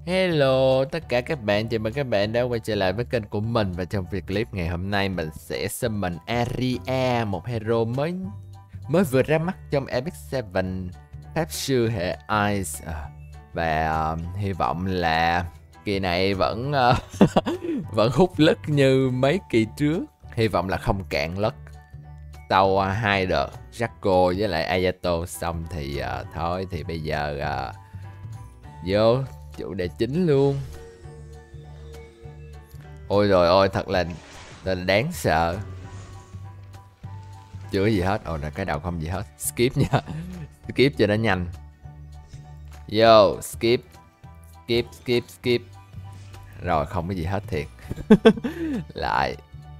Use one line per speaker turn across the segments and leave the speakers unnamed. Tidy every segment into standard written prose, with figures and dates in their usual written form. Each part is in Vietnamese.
Hello tất cả các bạn, chào mừng các bạn đã quay trở lại với kênh của mình. Và trong video clip ngày hôm nay mình sẽ summon Aria, một hero mới vừa ra mắt trong Epic 7 pháp sư hệ Ice. Và hy vọng là kỳ này vẫn vẫn hút lất như mấy kỳ trước. Hy vọng là không cạn lất. Sau hai đợt Jaco với lại Ayato xong thì thôi thì bây giờ vô chủ đề chính luôn. Ôi rồi ôi, thật là đáng sợ. Chưa gì hết. Ồ là cái đầu không gì hết. Skip nha. Skip cho nó nhanh. Vô skip. Skip. Rồi không có gì hết thiệt. Lại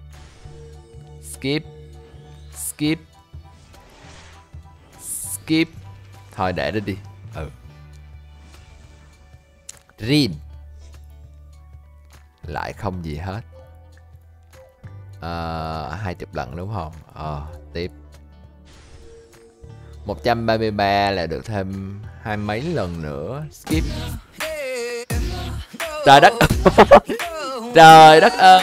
skip. Thôi để nó đi. Rin lại không gì hết. 20 lần đúng không? Tiếp 133 là được thêm 20 mấy lần nữa. Skip. Trời đất. Trời đất ơi.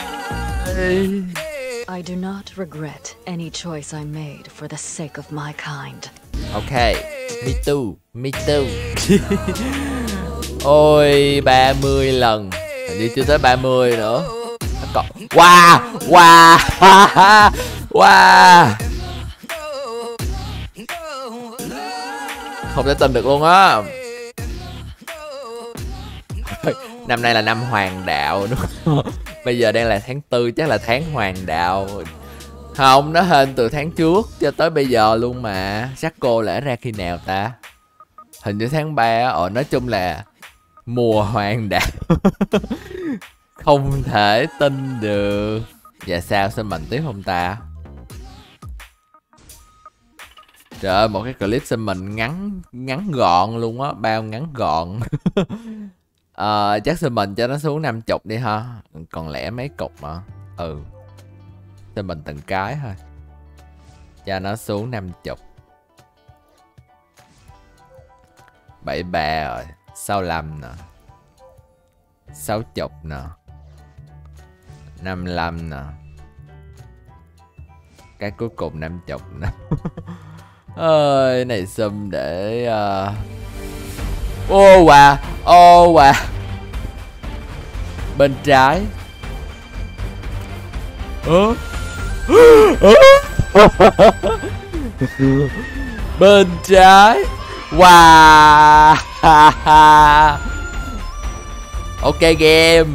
I do not regret any choice I made for the sake of my kind.
Ok, me too. Ôi 30 lần. Hình như chưa tới 30 nữa. Còn wow. Không thể tin được luôn á. Năm nay là năm hoàng đạo đúng không? Bây giờ đang là tháng 4, chắc là tháng hoàng đạo. Không, nó hên từ tháng trước cho tới bây giờ luôn mà. Jaco lẽ ra khi nào ta? Hình như tháng 3. Nói chung là mùa hoàng đạo. Không thể tin được. Và sao mình tiếp không ta? Trời ơi, một cái clip mình ngắn gọn luôn á. Bao ngắn gọn. Chắc mình cho nó xuống 50 đi ha. Còn lẽ mấy cục mà. mình từng cái thôi. Cho nó xuống 50. 73 rồi. 65 nè. 60 nè. 55 nè. Cái cuối cùng 50 nè. Ơi này xâm để ô wow. Bên trái. Bên trái. Wow. Ok game.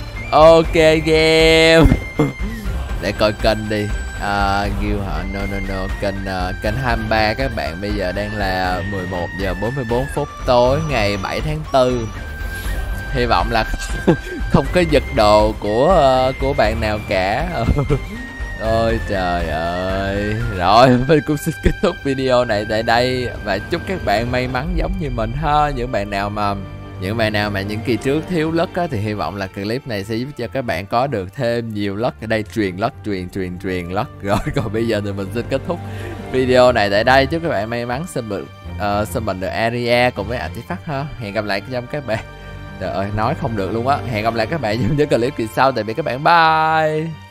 Để coi kênh đi. Guild hả? No. Kênh 23 các bạn, bây giờ đang là 11 giờ 44 phút tối ngày 7 tháng 4. Hy vọng là không có giật đồ của bạn nào cả. Ôi trời ơi. Rồi mình cũng xin kết thúc video này tại đây. Và chúc các bạn may mắn giống như mình ha. Những bạn nào mà những kỳ trước thiếu lất á, thì hy vọng là clip này sẽ giúp cho các bạn có được thêm nhiều lất. Ở đây truyền lất. Rồi còn bây giờ thì mình xin kết thúc video này tại đây. Chúc các bạn may mắn summon được Aria cùng với Artifact ha. Hẹn gặp lại trong các bạn. Trời ơi, nói không được luôn á. Hẹn gặp lại các bạn trong những clip kỳ sau. Tạm biệt các bạn, bye.